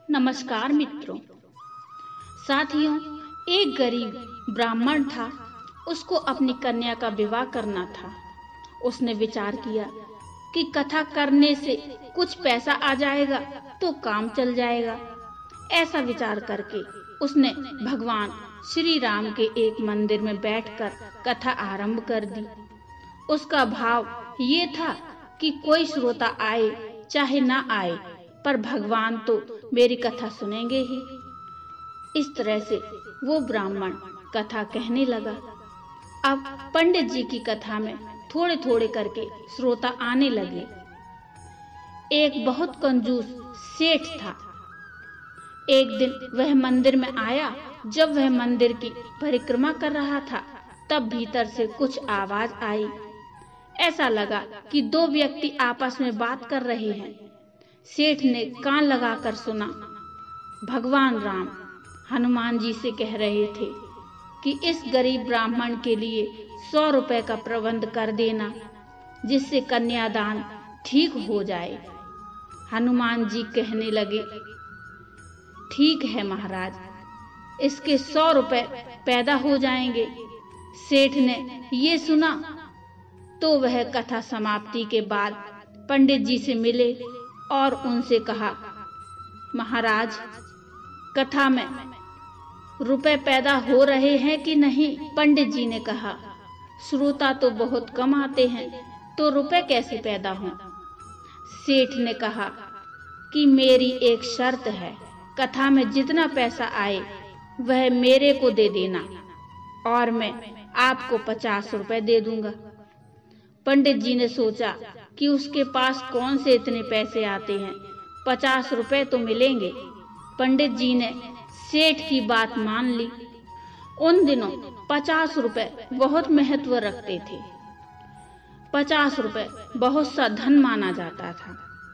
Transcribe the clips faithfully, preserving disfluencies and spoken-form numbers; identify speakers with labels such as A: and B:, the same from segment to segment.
A: नमस्कार मित्रों। साथियों, एक गरीब ब्राह्मण था। उसको अपनी कन्या का विवाह करना था। उसने विचार किया कि कथा करने से कुछ पैसा आ जाएगा तो काम चल जाएगा। ऐसा विचार करके उसने भगवान श्री राम के एक मंदिर में बैठकर कथा आरंभ कर दी। उसका भाव ये था कि कोई श्रोता आए चाहे ना आए, पर भगवान तो मेरी कथा सुनेंगे ही। इस तरह से वो ब्राह्मण कथा कहने लगा। अब पंडित जी की कथा में थोड़े थोड़े करके श्रोता आने लगे। एक बहुत कंजूस सेठ था। एक दिन वह मंदिर में आया। जब वह मंदिर की परिक्रमा कर रहा था, तब भीतर से कुछ आवाज आई। ऐसा लगा कि दो व्यक्ति आपस में बात कर रहे हैं। सेठ ने कान लगाकर सुना। भगवान राम हनुमान जी से कह रहे थे कि इस गरीब ब्राह्मण के लिए सौ रुपए का प्रबंध कर देना, जिससे कन्यादान ठीक हो जाए। हनुमान जी कहने लगे, ठीक है महाराज, इसके सौ रुपए पैदा हो जाएंगे। सेठ ने ये सुना तो वह कथा समाप्ति के बाद पंडित जी से मिले और उनसे कहा, महाराज, कथा में रुपए पैदा हो रहे हैं कि नहीं? पंडित जी ने कहा, श्रोता तो बहुत कम आते हैं, तो रुपए कैसे पैदा हों? सेठ ने कहा कि मेरी एक शर्त है, कथा में जितना पैसा आए वह मेरे को दे देना और मैं आपको पचास रुपए दे दूंगा। पंडित जी ने सोचा कि उसके पास कौन से इतने पैसे आते हैं, पचास रुपए तो मिलेंगे। पंडित जी ने सेठ की बात मान ली। उन दिनों पचास रुपए बहुत महत्व रखते थे। पचास रुपए बहुत सा धन माना जाता था।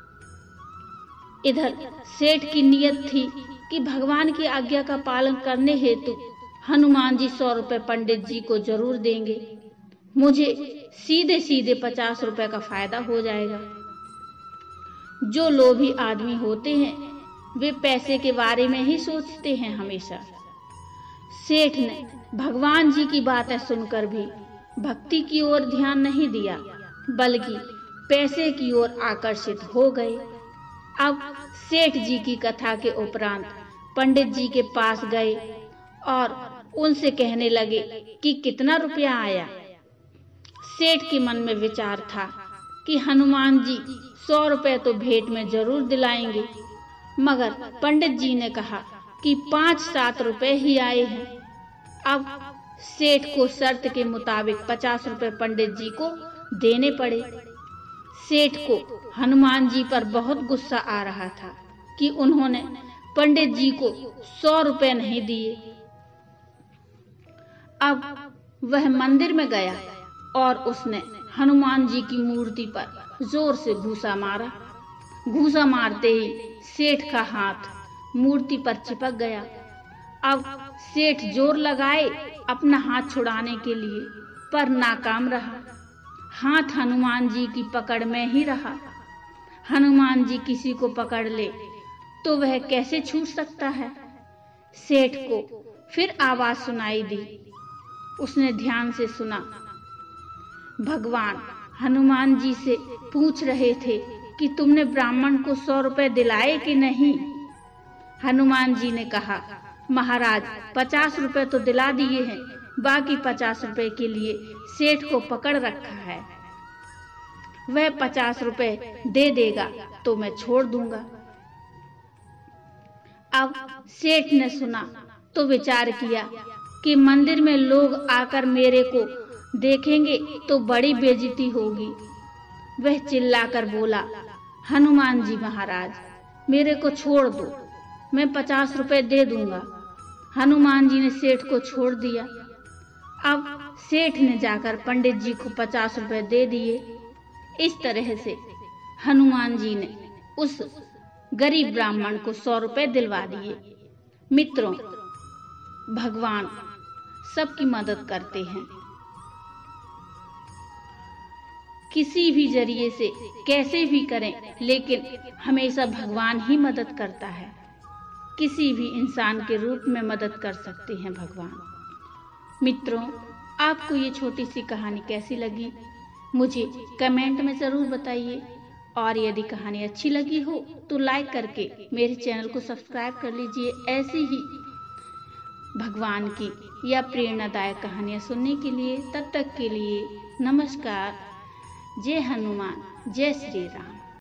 A: इधर सेठ की नियत थी कि भगवान की आज्ञा का पालन करने हेतु हनुमान जी सौ रुपए पंडित जी को जरूर देंगे। मुझे सीधे सीधे पचास रुपए का फायदा हो जाएगा। जो लोभी आदमी होते हैं वे पैसे के बारे में ही सोचते हैं हमेशा। सेठ ने भगवान जी की बातें सुनकर भी भक्ति की ओर ध्यान नहीं दिया, बल्कि पैसे की ओर आकर्षित हो गए। अब सेठ जी की कथा के उपरांत पंडित जी के पास गए और उनसे कहने लगे कि कितना रुपया आया। सेठ के मन में विचार था कि हनुमान जी सौ रुपए तो भेंट में जरूर दिलाएंगे, मगर पंडित जी ने कहा कि पांच सात रुपए ही आए हैं। अब सेठ को शर्त के मुताबिक पचास रुपए पंडित जी को देने पड़े। सेठ को हनुमान जी पर बहुत गुस्सा आ रहा था कि उन्होंने पंडित जी को सौ रुपए नहीं दिए। अब वह मंदिर में गया और उसने हनुमान जी की मूर्ति पर जोर से घूसा मारा। घूसा मारते ही सेठ का हाथ मूर्ति पर चिपक गया। अब सेठ जोर लगाए अपना हाथ छुड़ाने के लिए, पर नाकाम रहा। हाथ हनुमान जी की पकड़ में ही रहा। हनुमान जी किसी को पकड़ ले तो वह कैसे छूट सकता है? सेठ को फिर आवाज सुनाई दी। उसने ध्यान से सुना। भगवान हनुमान जी से पूछ रहे थे कि तुमने ब्राह्मण को सौ रुपए दिलाए कि नहीं? हनुमान जी ने कहा, महाराज, पचास रुपए तो दिला दिए हैं, बाकी पचास रुपए के लिए सेठ को पकड़ रखा है। वह पचास रुपए दे देगा तो मैं छोड़ दूंगा। अब सेठ ने सुना तो विचार किया कि मंदिर में लोग आकर मेरे को देखेंगे तो बड़ी बेइज्जती होगी। वह चिल्लाकर बोला, हनुमान जी महाराज, मेरे को छोड़ दो, मैं पचास रुपए दे दूंगा। हनुमान जी ने सेठ को छोड़ दिया। अब सेठ ने जाकर पंडित जी को पचास रुपए दे दिए। इस तरह से हनुमान जी ने उस गरीब ब्राह्मण को सौ रुपए दिलवा दिए। मित्रों, भगवान सबकी मदद करते हैं। किसी भी जरिए से कैसे भी करें, लेकिन हमेशा भगवान ही मदद करता है। किसी भी इंसान के रूप में मदद कर सकते हैं भगवान। मित्रों, आपको ये छोटी सी कहानी कैसी लगी मुझे कमेंट में ज़रूर बताइए, और यदि कहानी अच्छी लगी हो तो लाइक करके मेरे चैनल को सब्सक्राइब कर लीजिए। ऐसी ही भगवान की या प्रेरणादायक कहानियाँ सुनने के लिए। तब तक के लिए नमस्कार। जय हनुमान, जय श्री राम।